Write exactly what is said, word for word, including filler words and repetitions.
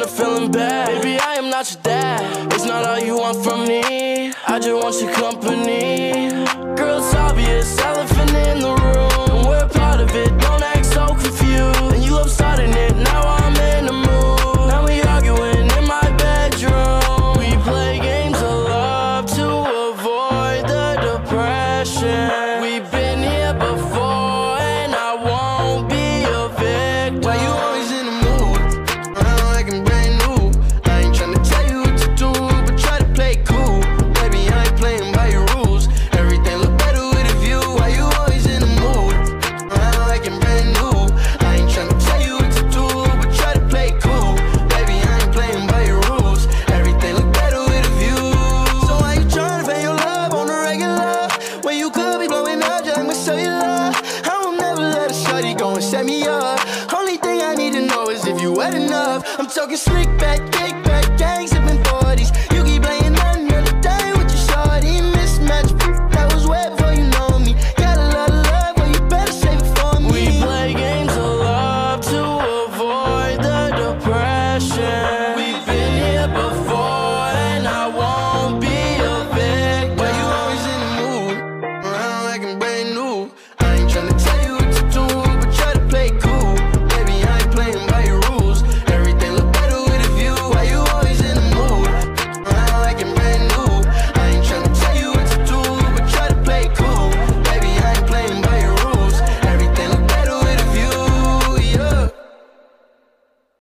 to feeling bad. Baby, I am not your dad. It's not all you want from me. I just want your company. Girl, it's obvious, elephant in the room. We're part of it, don't act so confused. And you love starting it, now I'm in the mood. Now we arguing in my bedroom. We play games of love to avoid the depression. We've been here before and I won't be a victim. Why you always in the mood? Around like I'm brand new. I ain't tryna tell you what to do, but try to play cool. Baby, I ain't playing by your rules. Everything look better with a view. Why you always in the mood? Around like I'm brand new. I ain't tryna tell you what to do, but try to play cool. Baby, I ain't playing by your rules. Everything look better with a view. So why you tryna pay your love on the regular when you could be blowing up just like my cellular? I will never let a shorty go and set me up. Only thing I need to know is if you wet enough. I'm talking slick back, kick back, gangs.